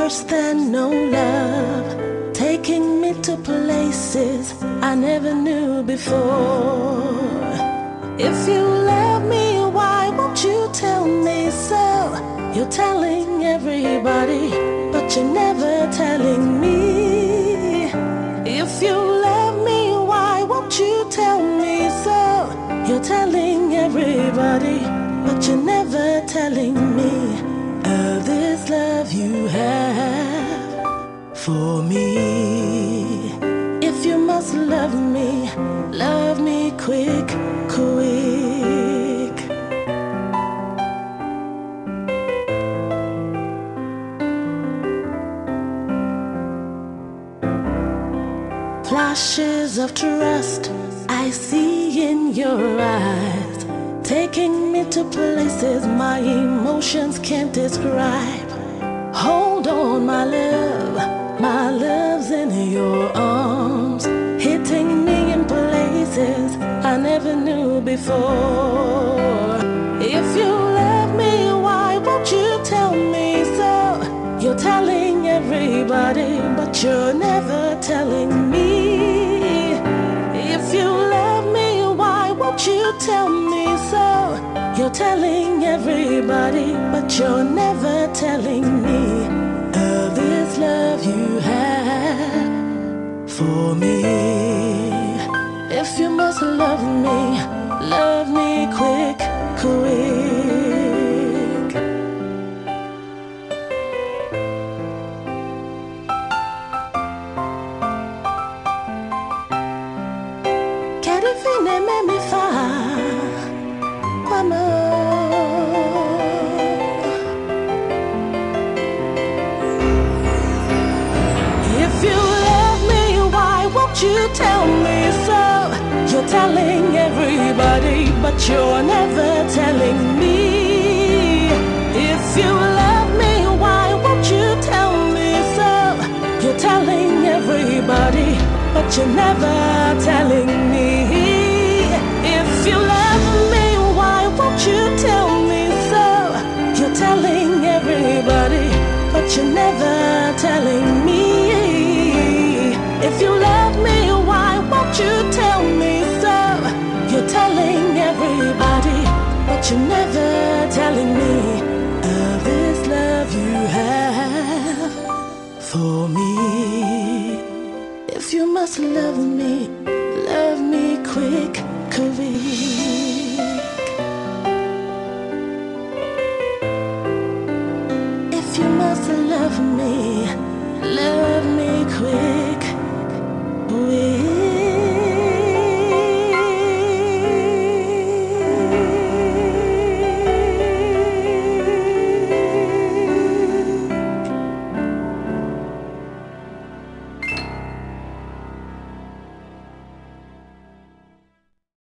worse than no love, taking me to places I never knew before. If you love me, why won't you tell me so? You're telling everybody, but you're never telling me. If you love me, why won't you tell me so? You're telling everybody, but you're never telling me of this love you have for me. If you must love me quick, quick. Flashes of trust I see in your eyes, taking me to places my emotions can't describe. Hold on, my love's in your arms, hitting me in places I never knew before. If you love me, why won't you tell me so? You're telling everybody, but you're never telling me. If you love me, why won't you tell me so? You're telling everybody, but you're never telling me of this love you have for me. If you must love me quick, quick. Fine me fa mama. If you love me, why won't you tell me so? You're telling everybody, but you're never telling me. If you love me, why won't you tell me so? You're telling everybody, but you're never telling me. If you love me, why won't you tell me so? You're telling everybody, but you're never telling me. If you love me, why won't you tell me so? You're telling everybody, but you're never telling me of this love you have for me. If you must love me quick, quick.